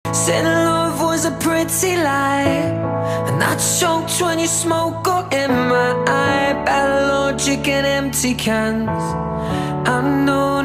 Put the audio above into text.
Said love was a pretty lie, and I choked when you smoke got in my eye. Bad logic and empty cans. I know